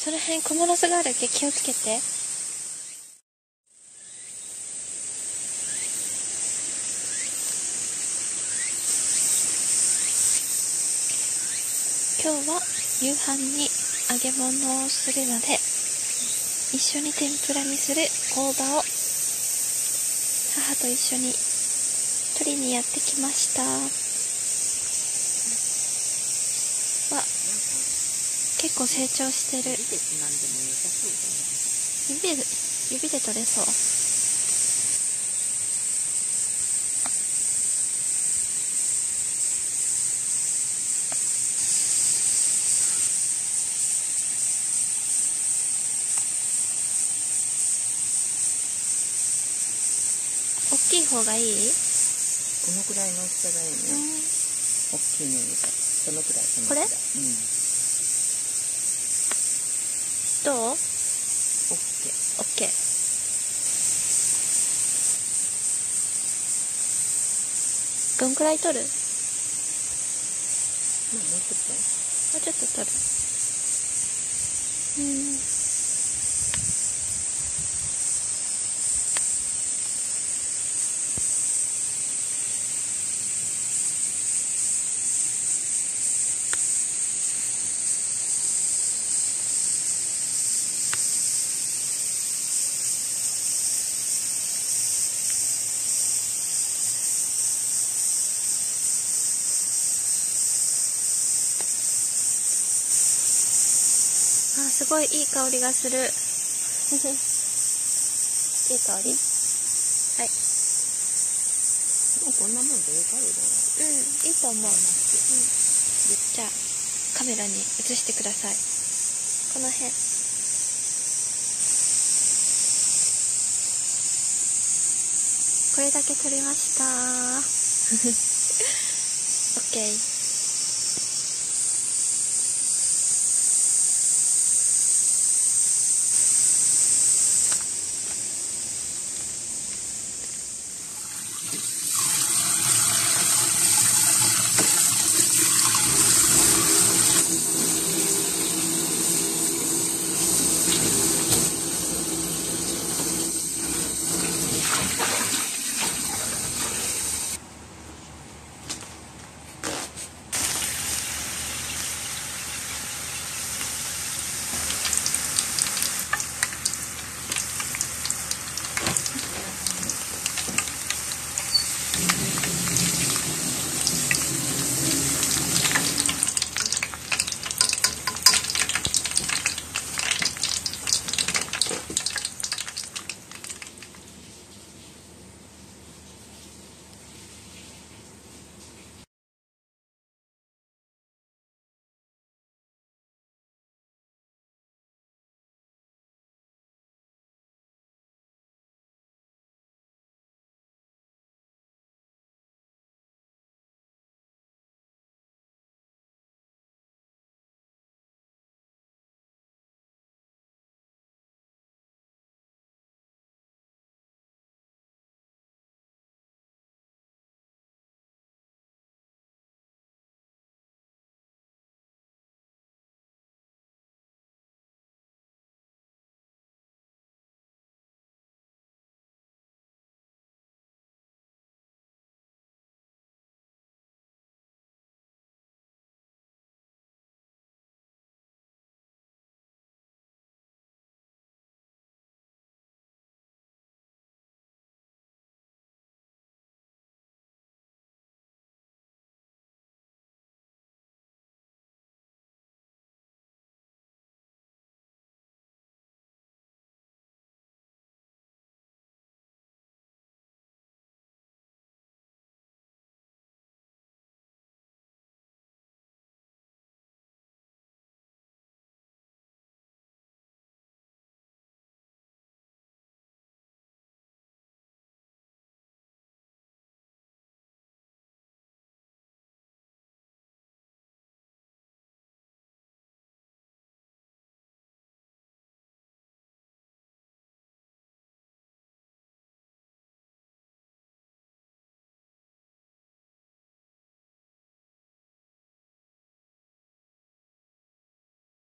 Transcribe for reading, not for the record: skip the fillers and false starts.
その辺クモの巣があるけ気をつけて。今日は夕飯に揚げ物をするので、一緒に天ぷらにする大葉を母と一緒に取りにやってきました。結構成長してる。指で取れそう。大きい方がいい？ このくらいの大きさがいいね。大きいねみたい。そのくらい。 これ？うん。どう？オッケー。どんくらい取る？もうちょっと取る。すごいいい香りがする。いい香り？はい。 もうこんなもんでいい香りだよ。 いいと思う。じゃあ、カメラに映してください。この辺。これだけ撮りました。オッケー。